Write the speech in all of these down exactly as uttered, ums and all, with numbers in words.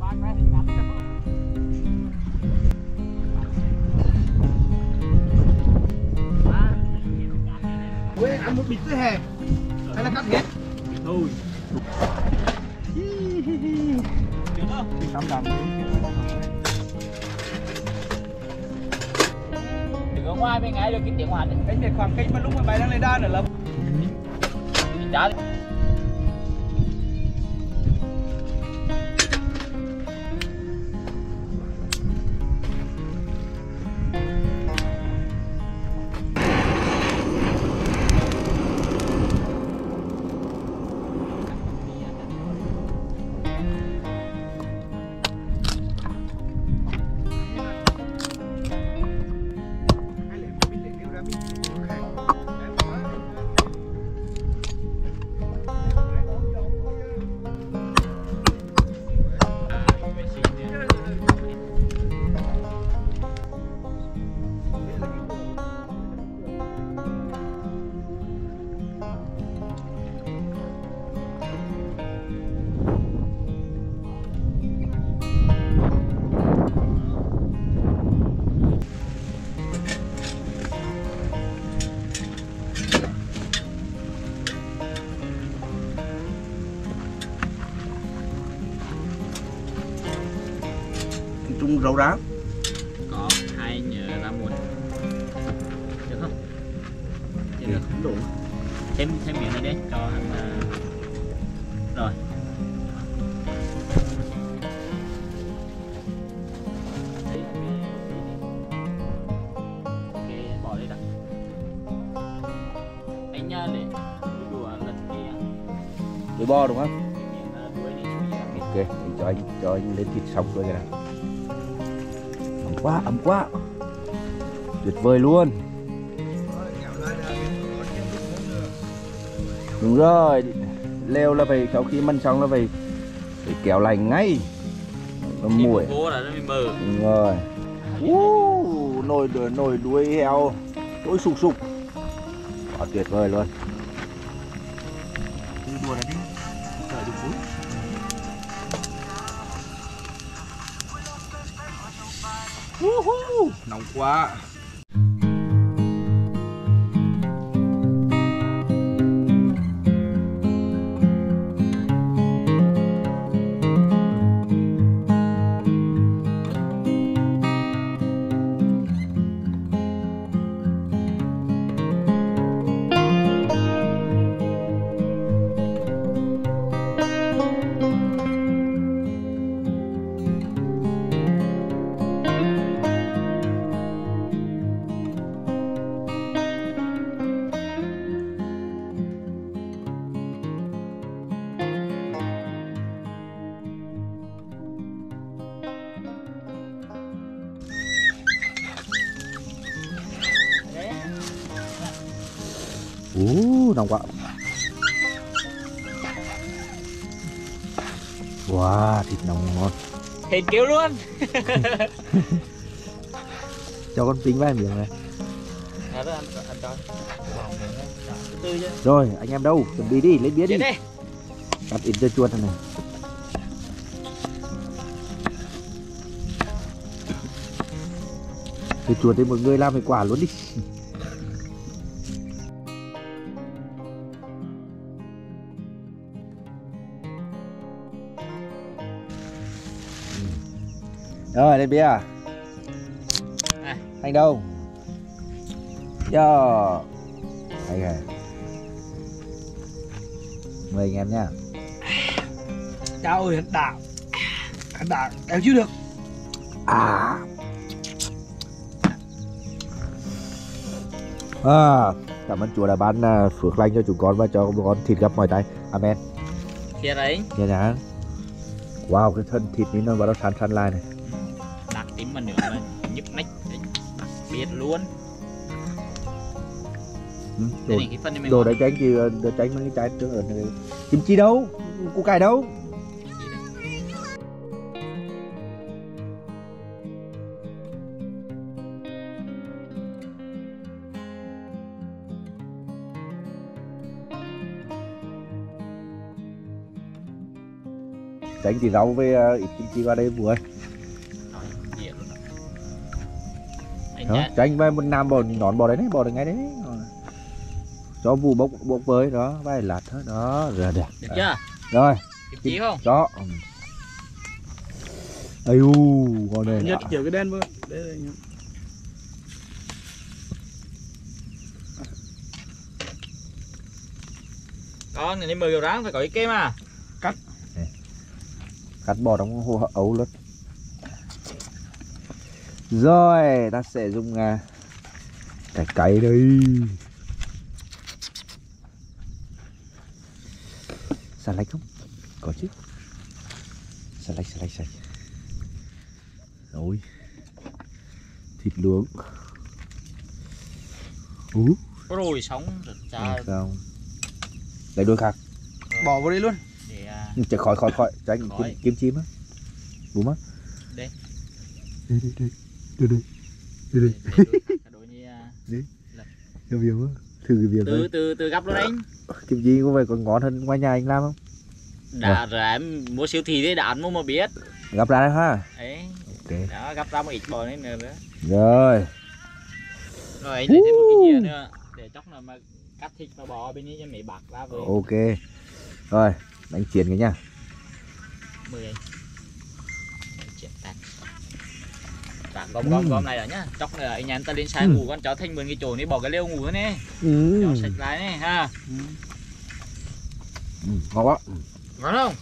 Ui, ăn một bịch dưới hè hay là cắt hết? Thôi. Được không? Tắm đầm. Đừng có ngoài bên ngay được cái tiếng hoàn đấy. Cách biệt khoảng cách mà lúc mà bay đang lên đan nữa là Mình trả chung rau rán. có hai nhờ ra muôn được không? Được, không đủ. Thêm thêm miếng này đi cho hắn uh... rồi. Ok, bỏ đây đã. Anh nha để đùa lần kia. Đuôi bo đúng không? Đuôi đi chui ra. Ok, thì cho anh cho anh lên thịt xong rồi cái nào. Ấm quá, ấm quá. Tuyệt vời luôn. Đúng rồi, leo là phải sau khi mần xong là phải phải kéo lạnh ngay. Nó muội. Vô là nó bị mờ. Đúng rồi. Uh, nồi nồi đuôi heo tối sục sục. Quá tuyệt vời luôn. Đùa này đi. Đợi được phút. Uh, nóng quá. Uh, nóng quá. Wow, thịt nóng ngon. Thịt kêu luôn. Cho con tính vài miếng này. Ăn, ăn, ăn cho. Từ chứ. Rồi, anh em đâu? Chuẩn bị đi, lấy bia đi. Đi. Cắt ít cho chuột này. Thì chuột thì mọi người làm phải quả luôn đi. Rồi, lên bia à? À. Anh đâu? Yo. Đây kìa. Mời anh em nha. Chào ơi, hắn đảo. Hắn đảo, kéo chứ được. À. À, cảm ơn Chúa đã ban phước lành cho chúng con và cho con thịt gấp mọi tay. Amen. Kia đấy. Kia nhá. Wow, cái thân thịt này nó bắt đầu săn săn lại này. Đặc tím mà nữa mà nhức nách đặc biệt luôn. Ừ, đồ, Đây, cái phần này mình đồ đấy tránh thì đồ tránh mấy cái trái tương ớt này. Kim chi đâu? Củ cải đâu? tránh thì rau với uh, ít kim chi vào đây vừa Rồi, dĩa luôn đó. Anh đó nhá. tránh với một nam bò nhọn bò đấy đấy bò được ngay đấy rồi. Cho vụ bốc bốc với đó vài lạt hết đó rồi đẹp Được chưa? rồi Kim chi không? cho ây u ngon đây Nhật kiểu cái đen vừa. Đây đây nhá. Con này đi mười ráng phải có ý kem à. cắt bò trong hồ ấu luôn rồi ta sẽ dùng uh, cái cày đây xà lách không có chứ xà lách xà lách xà lách rồi thịt luộc ú Rồi sống rồi cha không lấy đôi khác Bỏ vào đây luôn. để à, chạy khỏi khỏi khỏi tránh Khỏi. kim, kim chim á bùm á Đây. đây đây đây đây đây đây đây để đôi cả đôi như à, cái việc á thử cái việc từ đấy từ từ gấp luôn anh. kim chi có phải còn ngon hơn ngoài nhà anh làm không Đã rồi em mua siêu thị đấy đã ăn mua mà biết. gặp ra đây ha Ấy. ok Đó gấp ra một ít bò nữa nữa. rồi Rồi anh lấy thêm một cái dĩa nữa để chốc nào mà cắt thịt và bò bênนี้cho mẹ bạc ra với ok rồi đánh chiến cái nha mười anh. Chuyện tạt. Tạt gom gom gom này rồi nhá. Chốc này anh em ta lên xe Ừ. ngủ con chó thành mượn cái chỗ này bỏ cái lêu ngủ nữa nè. ừ. Cho sạch lại nè ha. Ừ, ngon quá Ngon không?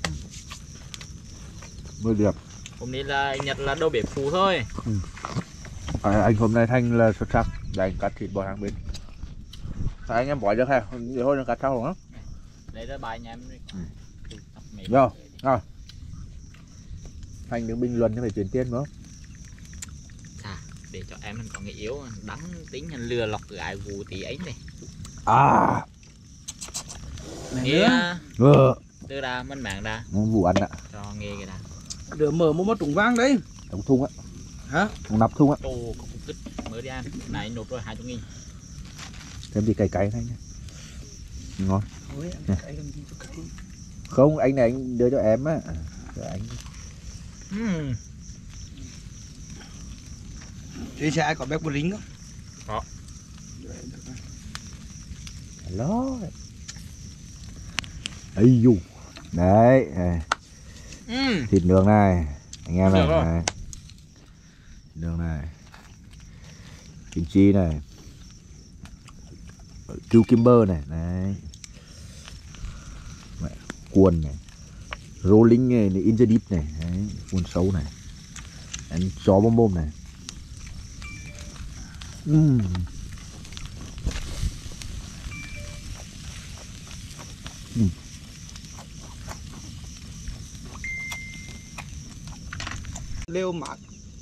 mới đẹp Hôm nay là anh Nhật là đâu bếp phụ thôi. à, anh hôm nay Thanh là xuất sắc để anh cắt thịt bò hàng bên sao anh em bỏ được hay vậy thôi cắt sau rồi Đây là bài nhà em. Rồi, rồi. Thanh đứng bình luận cho phải chuyển tiền nữa À, để cho em mình có người yếu đắng tính hình lừa lọc gái vụ tí ấy này. à Nghe ừ. từ ra mình mạng ra Ngon vụ ăn ạ cho nghe cái đã. Rửa mở một mất trùng vang đấy. đóng thung á Hả? đóng nắp thung á Ồ, có cục kích mới đi ăn. Này nộp rồi hai trăm nghìn. thêm gì cày cày Thanh nhá ngon Ôi, Nè. anh làm gì cho cắt luôn. không anh này anh đưa cho em á cho anh Uhm. Trên xe ai có bếp bột rính không? Có. hello ấy du đấy này. Uhm. Thịt nướng này anh em này, Được rồi. này. Thịt nướng này kim chi này cucumber này đấy Mẹ, cuốn này rolling này, này in the deep này đấy, cuốn sấu này ăn chó bom bom này uhm. Uhm. Lêu mát.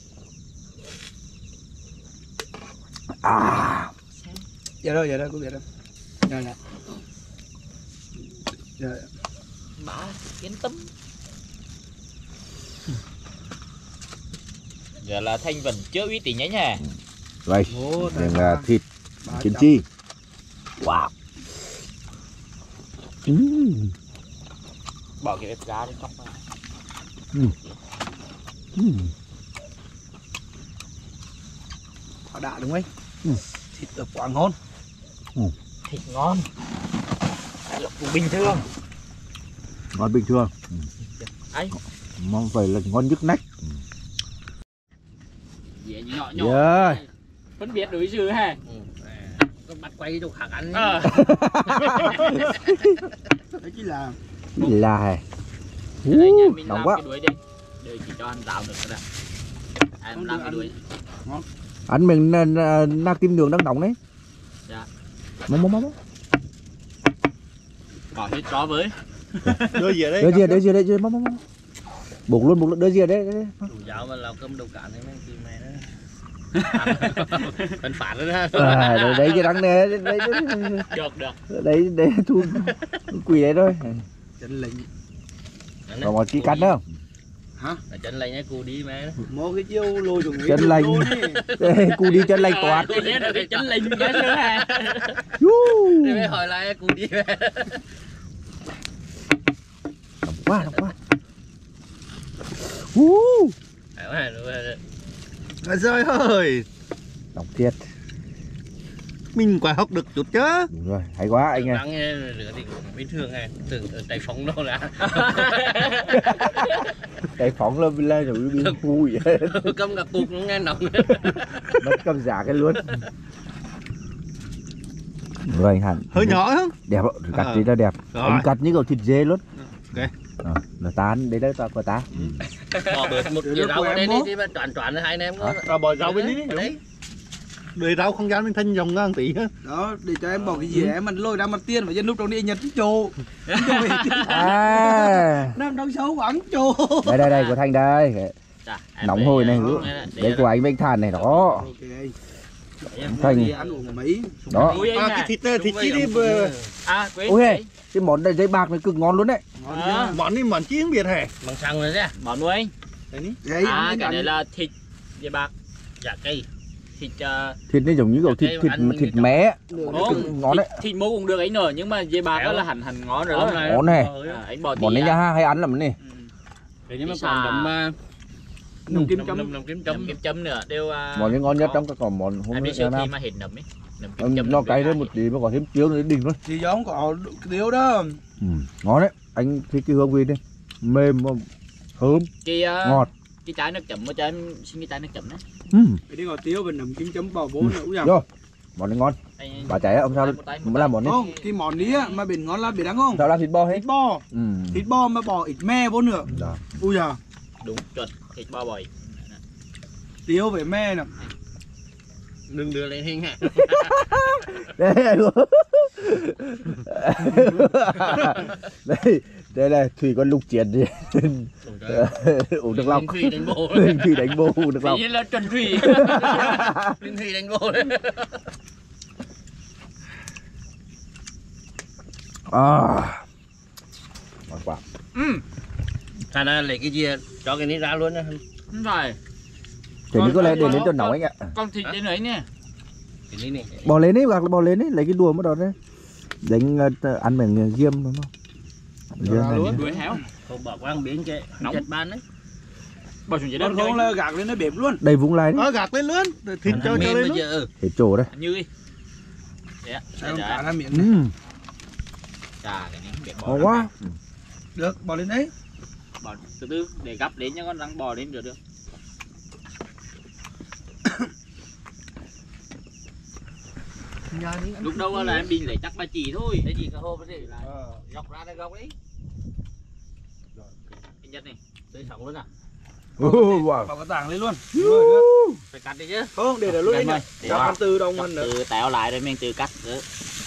à Dạ rồi, dạ rồi, cô biết rồi. Dạ dạ. Dạ. Bà yên tâm. Giờ là Thanh vẫn chưa uy tín nhé nha. rồi Ồ, đây là thịt kim chi wow uhm. Bỏ cái ép gà đi chóc vào. Uhm. Họ đã đúng không? Ừ. Thịt ở quá ngon. Thịt ngon. Lộc cũng bình thường. ngon bình thường Ấy. mong phải là ngon nhức nách Dễ nhỏ nhỏ. yeah. Phân biệt đối xử ha. Con bắt quay cho khẳng ăn. Ờ. Đấy chỉ là là Cái này nhà mình nóng làm quá cái đuôi đi. Đuôi chỉ cho ăn rau được rồi. Em làm cái đuôi. anh mình na kim đường đang nóng đấy Dạ. mong mong mong Bỏ hết chó với. đưa gì ở đây? đưa gì đưa gì đây mong mong mong buộc luôn buộc luôn đưa gì đây Đủ giáo mà làm cơm đầu cạn đấy mấy chị mày nữa. Phân phản nữa ha. à, đấy, đấy cái đắng này đấy đấy Được được. đấy đấy thu quỷ đấy thôi Chân lệnh. còn một tí cắn đâu Hả? Chân lạnh ấy cô đi mẹ. Mua cái chiêu lôi dùng chân lành cu đi chân lành toát Cô lên được cái chân lạnh nhá chưa ha. Để mày hỏi lại cô đi mẹ. nóng quá nóng quá uh. Trời ơi, Đóng thiệt. mình quả học được chút chứ. Đúng rồi, hay quá anh ơi. Đang nghe lửa thì cũng bình thường này, tưởng ở tay phóng đâu là. Cái phóng lên lên rồi bị vui. Cầm cả cục nó nghe nóng. Mất cầm giả cái luôn. Rồi anh Hàn. Hơi nhỏ không? Đẹp ạ, cắt À. tí là đẹp. Rồi. Anh cắt như kiểu thịt dê luôn. Ok. À, nó tán, đấy đấy ta của ta. Bỏ bớt một dĩa rau vào đây đi, đi mà toàn toàn hai anh em có. Rồi bỏ rau bên đi. Đấy. Đời rau không dám mình thanh dòng ngang tí á. Đó, để cho em bỏ cái gì em mình lôi ra mặt tiên và dân lúc trong đi nhật trồ. À. Nam đông xấu quảng trồ. Đây đây đây của Thanh đây. Chà, em Nóng để, hôi này. ờ, để Đấy của anh với anh Than này đó. Ok. Thanh. Đi ăn uống mấy. Đó. Ui, anh À, à. cái thịt thịt chi đi. À, quý. Ôi hey, cái món này giấy bạc này cực ngon luôn đấy. Ngon À. chưa? Món đi món chi không biết hề. Bằng xăng rồi đấy. Món nuôi anh. Đấy ní. Đấy, À, ăn cái này ăn. là thịt dây bạc. Dạ cây. Thịt uh, Thịt này giống như kiểu thịt thịt thịt mé. ngon. Ngon đấy. Thịt, thịt mô cũng được ấy nữa nhưng mà dây bạc đó là hẳn hẳn ngon rồi đó. Ngon này. À, anh bỏ tí Món này à. nha hay ăn lắm này. Ừ. Thế nhưng mà Cái còn xà. đấm mà Nồng kim chấm. nấm kim Chấm chấm. kim chấm nữa đều uh, Món này ngon nhất có. trong các còn món hôm Em nay đi siêu ra thị Nam. mà hết nấm ấy. Nấm Ừ, kim chấm. nó nấm cay với thêm một ai. tí mà còn thêm chiếu nữa đỉnh luôn. Thì giống có điếu đó. Ừ, ngon đấy. Anh thích cái hương vị đi. Mềm mà thơm, Cái uh, ngọt. cái trái nước chấm mà cho em xin cái trái nước chấm đấy. Ừ. Cái đi ngồi tiêu và nấm kim chấm bò bố nữa cũng Vô. Món này ngon. Anh- Bà cháy ông sao một tay, một mới làm món này. không, cái món ní á mà biển ngon là biển đáng không? Sao làm thịt bò hết? Thịt bò, Ừ. thịt bò mà bò ít me vô nữa. Đó. Ui giời, đúng chuẩn thịt bò bòi. tiêu với me nè. Đừng đưa lên hình hả. Đây đây đây là thủy con lục chiến gì uống nước lọc Thủy đánh bộ. thủy đánh bô uống nước Tự lọc nhiên là chuẩn thủy. Linh Thủy đánh bộ đấy. à ngon quá. Ừ, Thà là lấy cái gì cho cái ní ra luôn nha. đúng rồi. Thế như có lẽ để lên cho nóng anh ạ. Con thịt đến ấy nè. Cái ní này. Bò lên ấy hoặc là bò lên ấy lấy cái đùa mất đó đấy đánh uh, ăn bằng diêm đúng không? Diêm này nhé. Đuổi héo. Không bỏ quang biến cái Nóng. chật ban đấy. Bỏ xuống dưới đất Còn không là gạc lên nó bẹp luôn. Đây vung lại đấy Ờ gạt lên luôn. Thịt cho cho lên luôn. hết chỗ đây. như đi. Đấy ạ. Sao Đấy, cả đấy. ra miệng Ừ. này. Chà, cái này không biết bỏ. Ngon quá. Được, bò lên đấy. Bỏ từ từ để gắp đến cho con răng bò đến được được. Lúc đầu là em định lấy chắc ba chỉ thôi. Cái gì cả hôm đấy là gọc ra đây gọc đấy. Anh Nhật này, tới sống luôn à? Uh, wow. Bỏ cái tảng lên luôn. Phải cắt đi chứ. Không, để để luôn Em đấy ơi, nhỉ. để Cho vào. ăn từ đồng Chọc hơn nữa. từ téo lại rồi mình từ cắt nữa.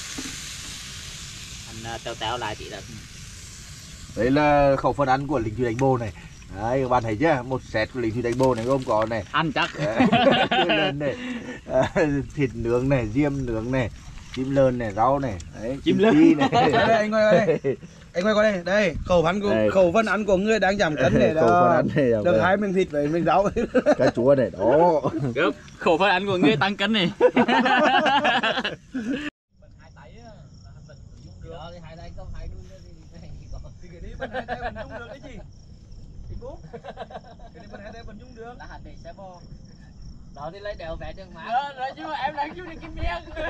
Anh uh, téo téo lại thì là Đấy là khẩu phần ăn của lính thủy đánh bô này. Đấy các bạn thấy chưa? Một set của lính thủy đánh bô này gồm có này. ăn chắc. Lên này. À, thịt nướng này, diêm nướng này, chim lợn này, rau này. Đấy, Chim kim lợn. chi này. Đây, anh quay qua đây. Anh quay qua đây. Đây, khẩu phần của Đây. khẩu phần ăn của người đang giảm cân này Khẩu phần đó. ăn này. Được hai miếng thịt với miếng rau. Cá chúa này, đó. Gớp, khẩu phần ăn của người tăng cân này. Đó thì lấy đều vẽ đường má. Đó, đó chứ mà em đang chú đi kiếm miếng.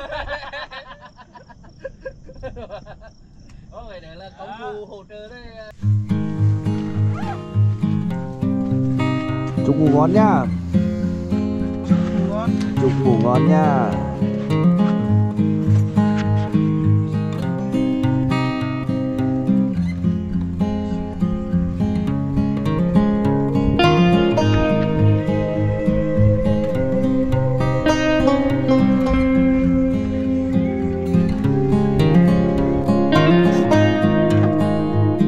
Có người đấy là công cụ hỗ trợ đấy. Chúc ngủ ngon nha. Ngon. Chúc ngủ ngon nha. Ngon.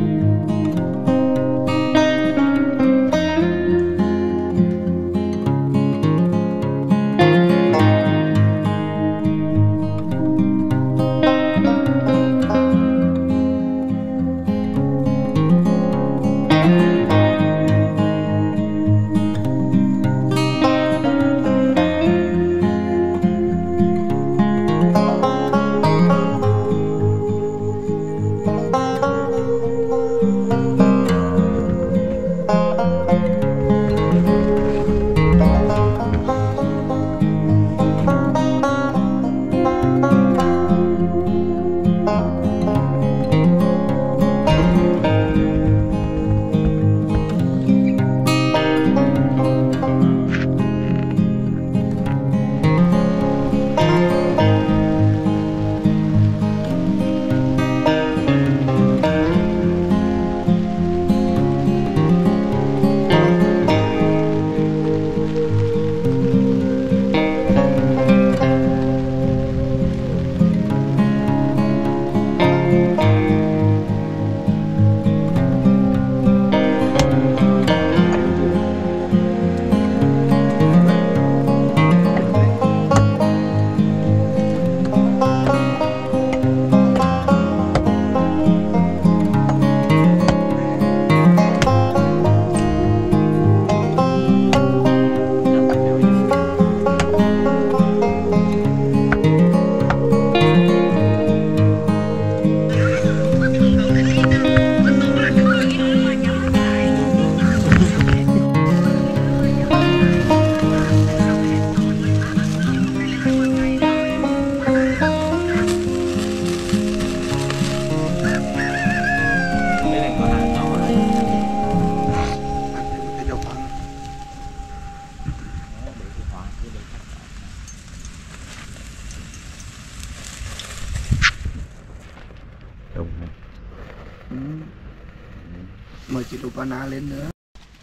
mời chị Lupana lên nữa.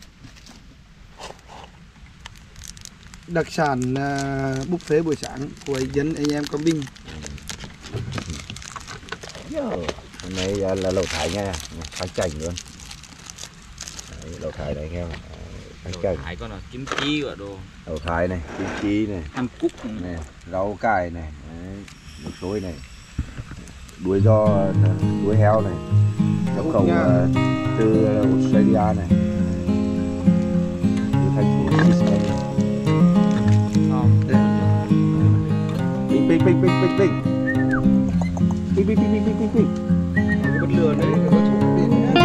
Đặc sản uh, buffet buổi sáng của dân anh em có Vinh. Hôm nay là lẩu thái nha, kháng chảnh luôn. Đấy, lẩu thái này nghe không? Kháng chảnh. Thái con là kim chi và đồ. Lẩu thái này, kim chi này, Hàn Quốc này, rau cải này, đấy, nước sôi này, đuôi giò, đuôi heo này, nhập khẩu uh, từ Australia này, từ thành phố Sydney. Bình bình bình bình bình bình bình bình bình bình bình bình bình Cái bật lửa đấy có thủ đến nhé.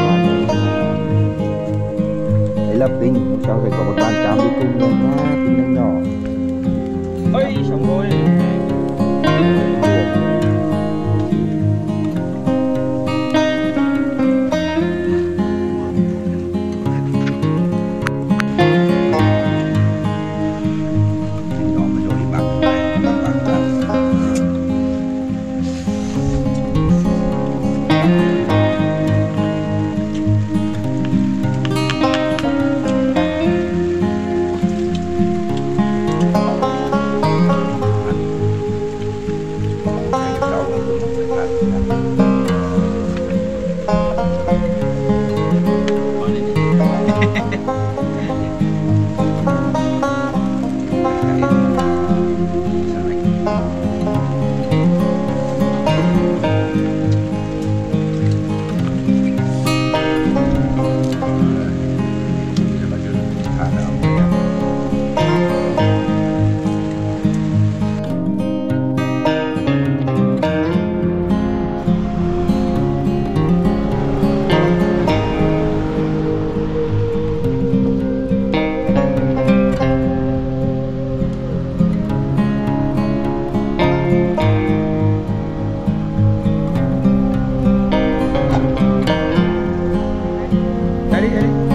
đấy là bình, sau phải có một bàn cam đi cùng nữa nha, bình nhỏ nhỏ. Ôi xong rồi. Đây đi, đây đi.